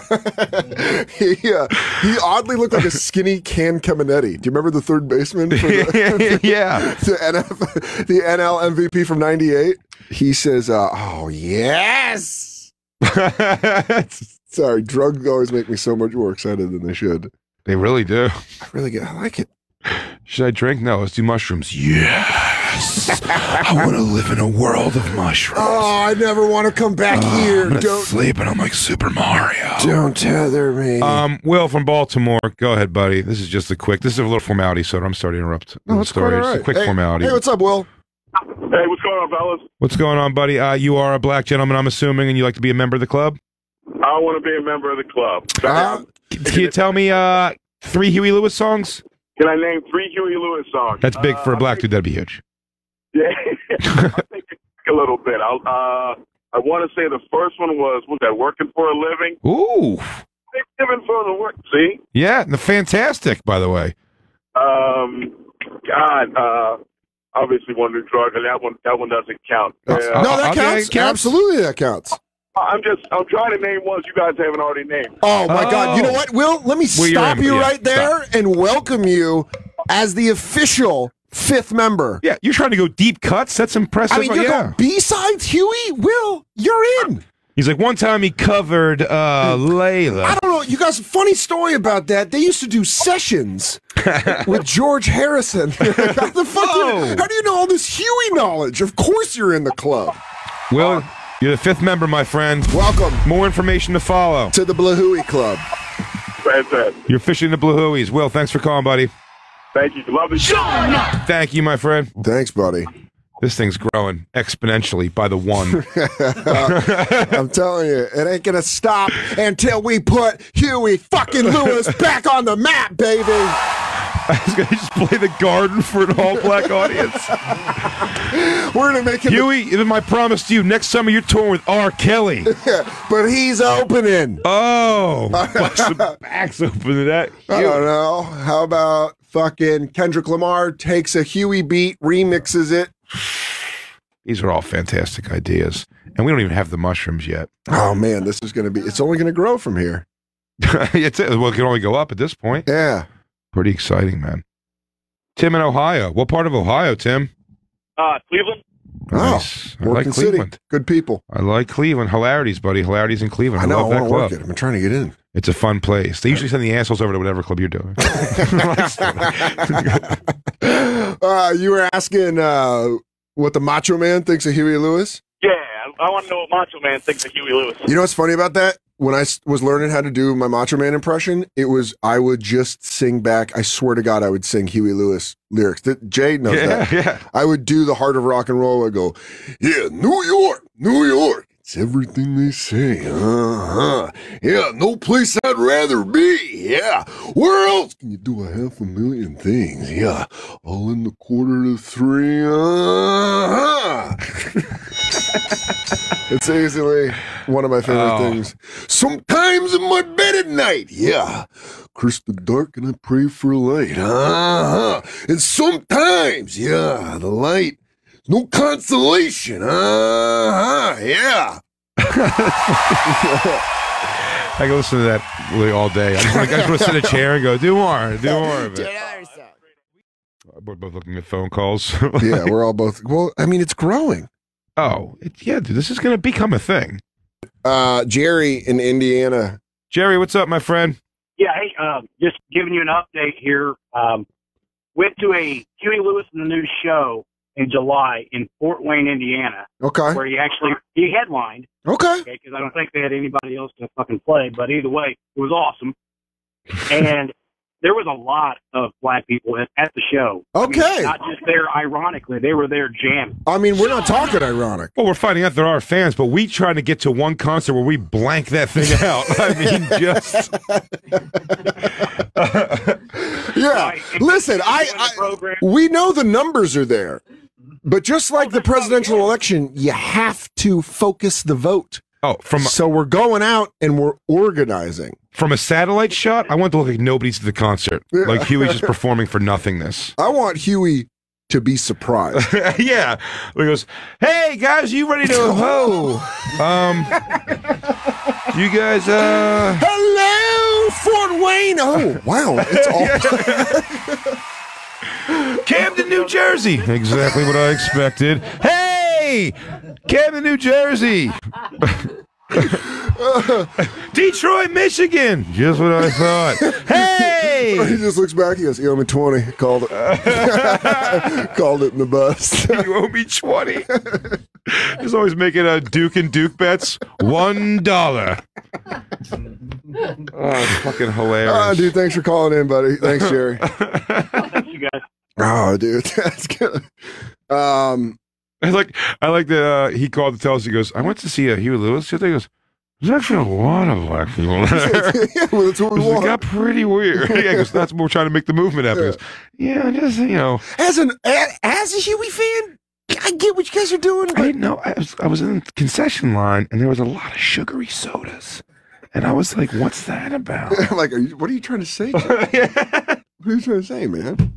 He oddly looked like a skinny Cam Caminetti. Do you remember the third baseman? For the NL MVP from '98. He says, "Oh yes." Sorry, drugs always make me so much more excited than they should.
They really do.
I like it.
Should I drink? No, let's do mushrooms. Yes. I want to live in a world of mushrooms.
Oh, I never want to come back here.
I'm gonna sleep and I'm like Super Mario.
Don't tether me.
Will from Baltimore. Go ahead, buddy. This is just this is a little formality, so I'm sorry to interrupt.
No, it's quite all right.
Just a quick formality.
Hey, what's up, Will?
Hey, what's going on, fellas?
What's going on, buddy? You are a black gentleman, I'm assuming, and you like to be a member of the club?
I want to be a member of the club.
Can you tell me 3 Huey Lewis songs?
Can I name 3 Huey Lewis songs?
That's big for a black dude. That'd be huge.
Yeah, I'll take it a little bit. I want to say the first one was that Working for a Living?
Ooh.
Living for the work. See?
Yeah, the Fantastic, by the way.
Obviously Wonder Drug, and that one doesn't count.
No, that counts. Absolutely, that counts.
I'm trying to name ones you guys haven't already named.
Oh my God! You know what, Will? Let me stop you right there and welcome you as the official 5th member.
Yeah, you're trying to go deep cuts. That's impressive.
I mean, you're going B-sides, Huey. Will, you're in.
He's like, one time he covered Layla.
I don't know. You guys, funny story about that. They used to do sessions with George Harrison. How do you know all this Huey knowledge? Of course you're in the club.
Will, you're the 5th member, my friend.
Welcome.
More information to follow.
To the Blue Huey Club.
Fantastic.
You're fishing the Blue Hueys. Will, thanks for calling, buddy.
Thank you. Love the show.
Thank you, my friend.
Thanks, buddy.
This thing's growing exponentially by the 1.
I'm telling you, it ain't gonna stop until we put Huey fucking Lewis back on the map, baby.
I was gonna just play the Garden for an all-black audience.
We're gonna make him
Huey, it was my promise to you. Next summer, you're touring with R. Kelly.
But he's opening.
Oh, backs open to that.
I don't know. How about fucking Kendrick Lamar takes a Huey beat, remixes it.
These are all fantastic ideas. And we don't even have the mushrooms yet.
Oh, man, this is going to be, it's only going to grow from here.
Well, it can only go up at this point.
Yeah.
Pretty exciting, man. Tim in Ohio. What part of Ohio, Tim?
Cleveland.
Nice. I like Cleveland.
City. Good people.
I like Cleveland. Hilarities, buddy. Hilarities in Cleveland.
I know.
love that
I want
club.
to work it. I'm trying to get in.
It's a fun place. They usually send the assholes over to whatever club you're doing.
You were asking what the Macho Man thinks of Huey Lewis?
Yeah, I want to know what Macho Man thinks of Huey Lewis.
You know what's funny about that? When I was learning how to do my Macho Man impression, I would just sing back. I swear to God, I would sing Huey Lewis lyrics. Jay knows that.
Yeah.
I would do the Heart of Rock and Roll. I go, yeah, New York, New York. It's everything they say. Yeah, no place I'd rather be. Yeah. Where else can you do 500,000 things? Yeah. All in the 2:45. It's easily one of my favorite things. Sometimes in my bed at night. Yeah. Curse the dark and I pray for light. And sometimes, yeah, the light. No consolation. Yeah.
I can listen to that really all day. I just want to sit in a chair and go, do more of it. We're both looking at phone calls.
Yeah, we're all both. Well, I mean, it's growing.
Oh, yeah, dude, this is going to become a thing.
Jerry in Indiana
Jerry, what's up, my friend?
Yeah, hey, just giving you an update here. Went to a Huey Lewis and the News show in July in Fort Wayne, Indiana.
Okay.
Where he headlined.
Okay.
Because I don't think they had anybody else to fucking play. But either way, it was awesome. And there was a lot of black people at the show.
Okay.
I mean, not just there ironically. They were there jamming.
I mean, we're not talking ironic.
Well, we're finding out there are fans, but we trying to get to one concert where we blank that thing out. I mean, just...
Yeah. Listen, we know the numbers are there, but just like the presidential election, you have to focus the vote.
Oh,
so we're going out and we're organizing.
From a satellite shot, I want to look like nobody's at the concert. Like Huey's just performing for nothingness.
I want Huey to be surprised.
Yeah. He goes, hey, guys, you ready to ho? You guys,
Hello, Fort Wayne. Oh, wow. It's all...
Camden, New Jersey. Exactly what I expected. Hey, Camden, New Jersey. Detroit, Michigan. Just what I thought. Hey!
He just looks back. He goes, "You owe me 20." Called it. Called it in the bus.
You owe me 20. He's always making Duke and Duke bets. $1. Oh, it's fucking hilarious.
Dude, thanks for calling in, buddy. Thanks, Jerry.
Thank you guys.
Oh, dude, that's good.
I like that he called to tell us. He goes, "I went to see Huey Lewis." He goes, "There's actually a lot of black people there."
Yeah, well, that's what we want.
It got pretty weird. Yeah, because that's what we're trying to make the movement happen. He goes, yeah, just
as a Huey fan, I get what you guys are doing.
I didn't know. I was in the concession line, and there was a lot of sugary sodas, and I was like, "What's that about?"
I'm like, what are you trying to say? What are you trying to say, man?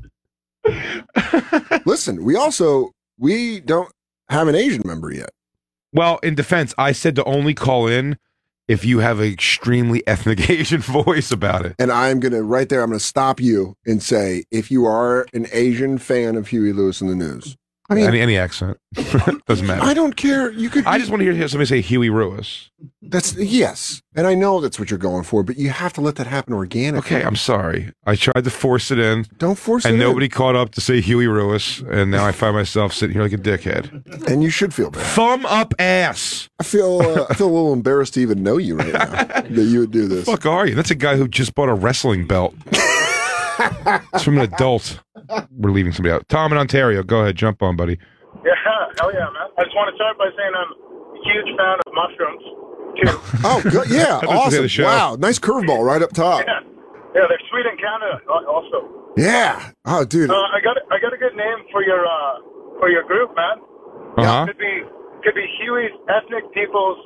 Listen, we don't have an Asian member yet.
Well, in defense, I said to only call in if you have an extremely ethnic Asian voice about it.
And I'm going to stop you and say, if you are an Asian fan of Huey Lewis and the News. I mean,
any accent. Doesn't matter.
I don't care.
I just want to hear somebody say Huey Lewis.
Yes. And I know that's what you're going for, but you have to let that happen organically.
Okay, I'm sorry. I tried to force it in.
Don't force it in.
And nobody caught up to say Huey Lewis, and now I find myself sitting here like a dickhead.
And you should feel bad.
Thumb up ass.
I feel a little embarrassed to even know you right now, that you would do this.
The fuck are you? That's a guy who just bought a wrestling belt. It's from an adult. We're leaving somebody out. Tom in Ontario, go ahead, jump on, buddy.
Yeah, hell yeah, man. I just want to start by saying I'm a huge fan of mushrooms, too.
Oh, good. Yeah, awesome. Wow, nice curveball right up top.
Yeah, they're sweet in Canada also.
Yeah. Oh, dude.
I got a good name for your group, man.
Uh-huh.
Could be Huey's Ethnic People's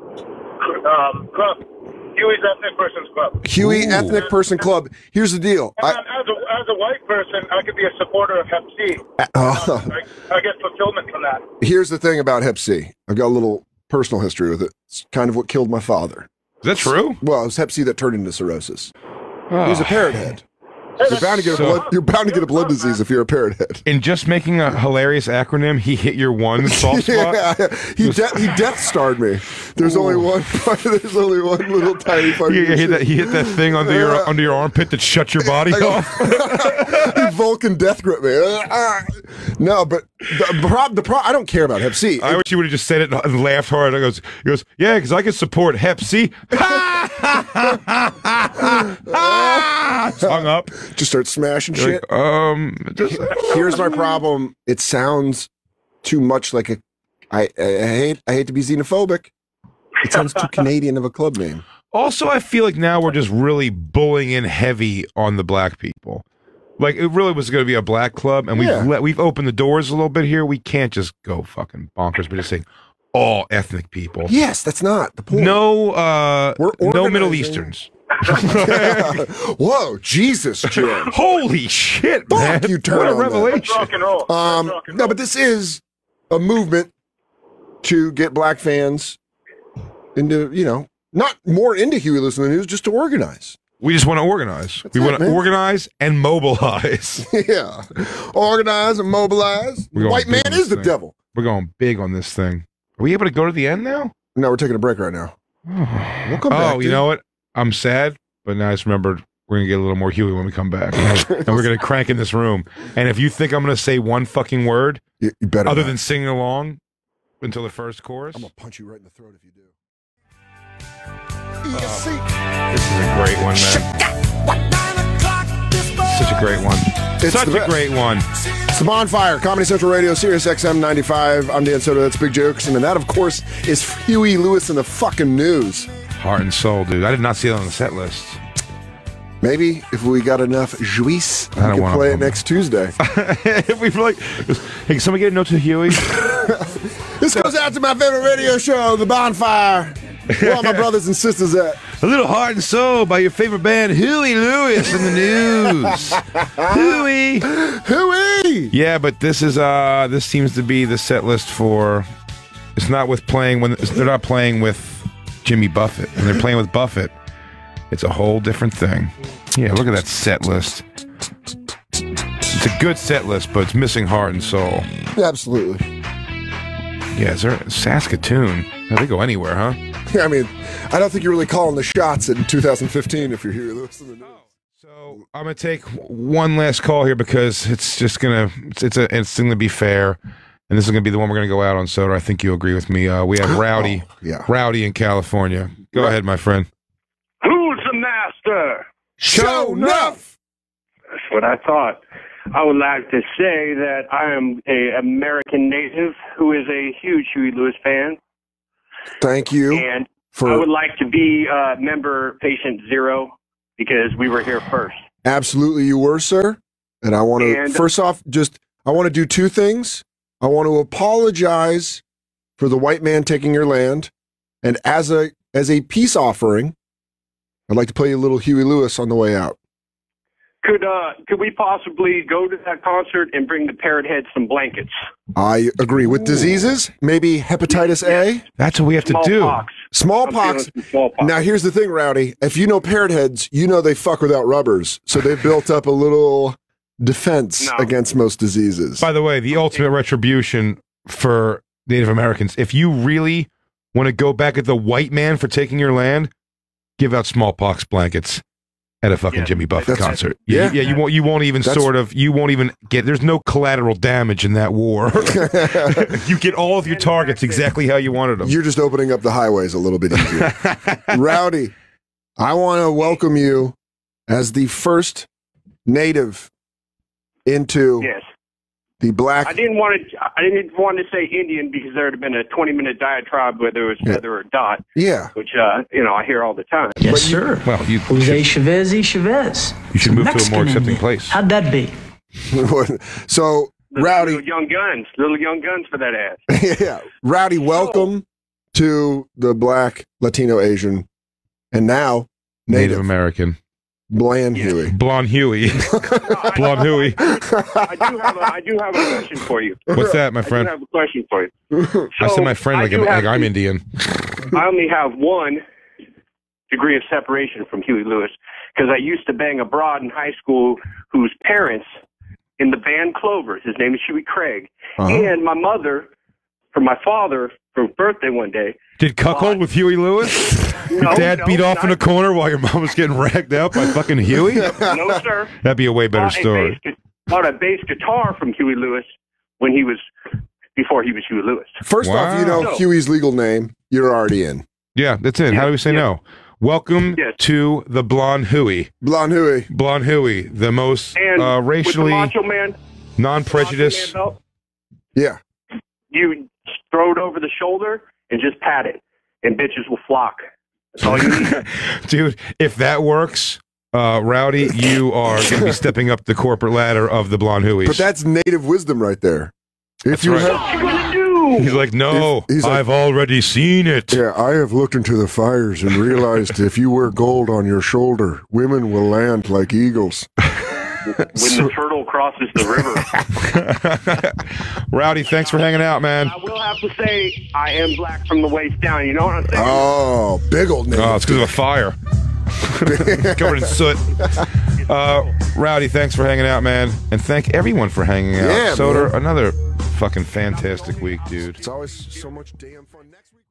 Club. Huey's Ethnic Persons Club.
Huey Ethnic Person Club. Here's the deal.
And as a white person, I could be a supporter of Hep C. I get fulfillment from that.
Here's the thing about Hep C. I've got a little personal history with it. It's kind of what killed my father.
Is that true?
Well, it was Hep C that turned into cirrhosis. He was a parrot head. You're bound to get a blood disease if you're a parrot head.
In just making a hilarious acronym, he hit your one soft spot.
Yeah, he death starred me. There's only one part. There's only one little tiny part.
He hit that thing under your armpit that shuts your body off.
He Vulcan death grip me. No, but the I don't care about Hep C.
I wish you would have just said it and laughed hard. He goes, yeah, because I can support Hep C. Hung up.
Just start smashing shit. Here's my problem. It sounds too much like a. I hate to be xenophobic. It sounds too Canadian of a club name.
Also, I feel like now we're just really bullying in heavy on the black people. Like it really was going to be a black club, and we've opened the doors a little bit here. We can't just go fucking bonkers. We're just saying all ethnic people.
Yes, that's not the point.
No Middle Easterns.
Whoa, Jesus, Jim.
Holy shit, man.
You turn
what a
on
revelation.
Rock and roll.
No, but this is a movement to get black fans into, not more into Huey Lewis and the News, just to organize.
We just want to organize. We want to organize and mobilize.
Yeah. Organize and mobilize. The white man is the devil.
We're going big on this thing. Are we able to go to the end now?
No, we're taking a break right now. We'll come back.
You know what? I'm sad, but now I just remembered we're gonna get a little more Huey when we come back, and we're gonna crank in this room. And if you think I'm gonna say one fucking word,
you better
other
not.
than singing along until the first chorus,
I'm gonna punch you right in the throat if you do.
This is a great one, man. Such a great one. Such a great one.
It's the Bonfire, Comedy Central Radio, Sirius XM 95. I'm Dan Soto. That's Big Jokes, and that, of course, is Huey Lewis in the fucking news.
Heart and soul, dude. I did not see that on the set list.
Maybe if we got enough juice, we can play it next Tuesday.
If we like, hey, can somebody get a note to Huey?
This goes out to my favorite radio show, The Bonfire. Where all my brothers and sisters at?
A little Heart and Soul by your favorite band, Huey Lewis, in the news. Huey!
Huey!
Yeah, but this is this seems to be the set list for. It's not with playing when they're not playing with Jimmy Buffett, and they're playing with Buffett. It's a whole different thing. Yeah, look at that set list. It's a good set list, but it's missing Heart and Soul.
Absolutely.
Yeah, is there Saskatoon? Oh, they go anywhere, huh?
Yeah, I mean, I don't think you're really calling the shots in 2015 if you're here listening to this.
So I'm gonna take one last call here because it's just gonna it's gonna be fair, and this is gonna be the one we're gonna go out on. Soda, I think you agree with me. We have Rowdy, Rowdy in California. Go ahead, my friend.
Who's the master?
Show enough.
That's what I thought. I would like to say that I am an American native who is a huge Huey Lewis fan.
Thank you.
And I would like to be member patient 0 because we were here first.
Absolutely, you were, sir. And I want to, first off, I want to do two things. I want to apologize for the white man taking your land. And as a peace offering, I'd like to play you a little Huey Lewis on the way out.
Could we possibly go to that concert and bring the Parrot Head some blankets?
I agree. With diseases, maybe hepatitis A.
That's what we have to do.
Smallpox. Now, here's the thing, Rowdy. If you know Parrot Heads, you know they fuck without rubbers. So they've built up a little defense against most diseases.
By the way, the ultimate retribution for Native Americans, if you really want to go back at the white man for taking your land, give out smallpox blankets at a fucking Jimmy Buffett concert. Yeah, you won't even get, there's no collateral damage in that war. You get all of your targets exactly how you wanted them.
You're just opening up the highways a little bit easier. Rowdy, I want to welcome you as the first native into the black.
I didn't want to say Indian because there would have been a 20-minute diatribe whether it was feather or dot.
Yeah,
which I hear all the time.
Yes, sir.
Well, you
Chavez.
You should move to a more accepting place.
How'd that be?
So, Rowdy,
little young guns for that ass.
Yeah, Rowdy, welcome to the Black, Latino, Asian, and now
Native American.
Blonde Huey.
Blonde Huey. Blonde Huey.
I do have a question for you.
What's that, my friend?
I do have a question for you. So
I said my friend like I'm Indian.
I only have one degree of separation from Huey Lewis because I used to bang a broad in high school whose parents in the band Clover, his name is Huey Craig, and my mother, for my father, for birthday one day.
Did cuckold with Huey Lewis? Your dad beat off in a corner while your mom was getting ragged out by fucking Huey?
No, sir.
That'd be a way better story.
Bought a bass guitar from Huey Lewis before he was Huey Lewis.
First off, you know Huey's legal name. You're already in.
Yeah, that's it. How do we say no? Welcome to the Blonde Huey.
Blonde Huey.
Blonde Huey, the most racially
with the Macho Man,
non-prejudice.
Yeah.
You throw it over the shoulder and just pat it, and bitches will flock. That's all you need.
Dude, if that works, Rowdy, you are going to be stepping up the corporate ladder of the Blonde Hueys.
But that's native wisdom right there.
That's right.
What you gonna do?
He's like, no, I've already seen it.
Yeah, I have looked into the fires and realized if you wear gold on your shoulder, women will land like eagles.
When the turtle crosses the
river. Rowdy, thanks for hanging out, man.
I will have to say, I am black from the waist down. You know what I'm saying?
Oh, big old nigga.
Oh, it's because of a fire. Covered in soot. Rowdy, thanks for hanging out, man. And thank everyone for hanging out.
Yeah,
Soda, another fucking fantastic week, dude.
It's always so much damn fun. Next week.